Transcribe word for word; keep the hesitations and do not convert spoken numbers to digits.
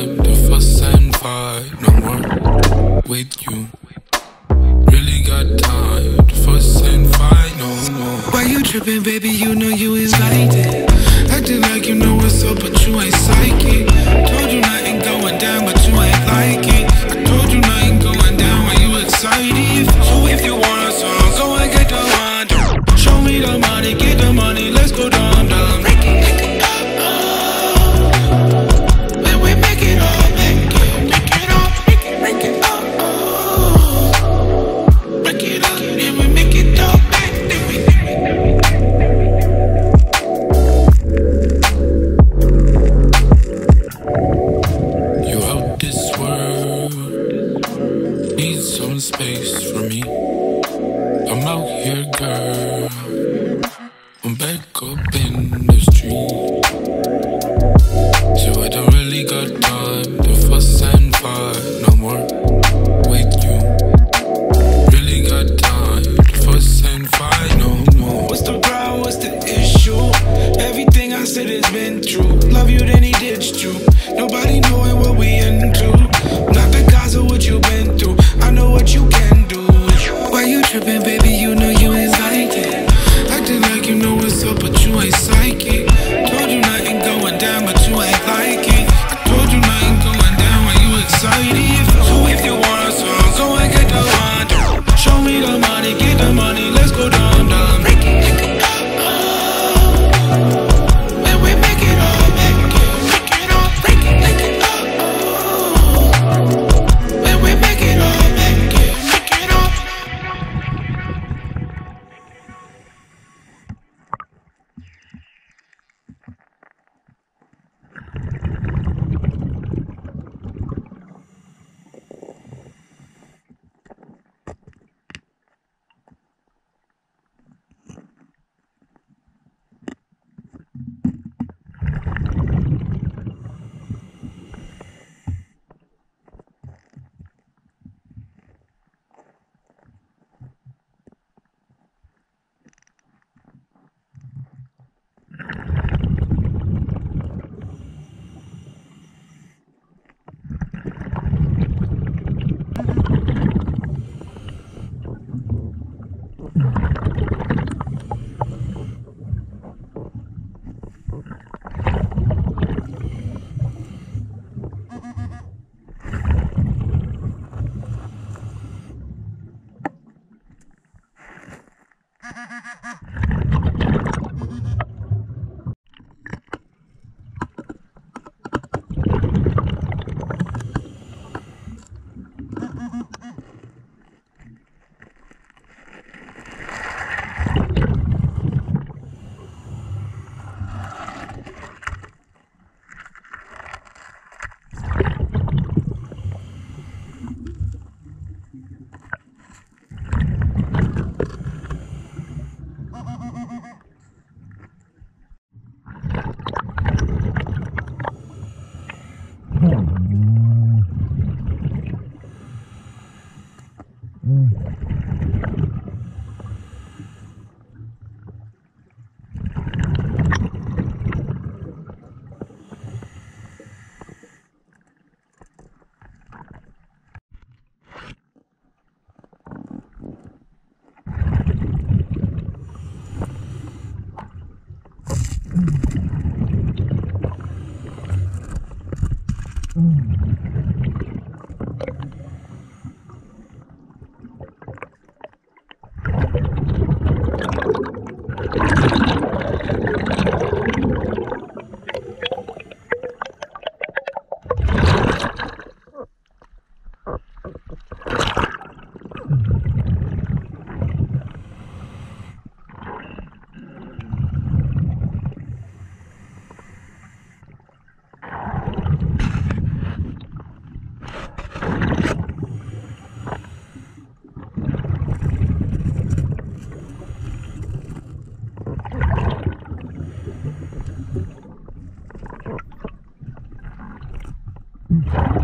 time to fuss and fight no more with you. Really got time to fuss and fight no more. Why you tripping, baby? You know you invited. Acting like you know what's up, but you ain't psychic. Told you nothing going down, but you ain't like it. I told you nothing going down, why you excited? So if you want a song, go and get the one. Show me the money, get the money, let's go down, down. Break it, break it up, oh. When we make it all, make it, make it all, make it, break it up, oh. Break it up, then we make it all back, then we. You out this world, need some space for me. I'm out here, girl, I'm back up in the street. So I don't really got time to fuss and fight no more with you. Really got time to fuss and fight no more. What's the problem, what's the issue? Everything I said has been true. Love you, then he ditched you. Nobody knowing what we into. Not the cause of what you've been through. I know what you can do. Why you tripping, baby? You know you invited. Acting like you know what's up, but you ain't psychic. Told you nothing going down, but you ain't like it. I told you nothing going down, why you excited? So if you want a song, go and get the one. Show me the money, get the money, let's go down, down. Break it, break it up, oh. When we make it all, make it, make it all, break it, break it up, oh. When we make it all, make it, make it all. Mm-hmm.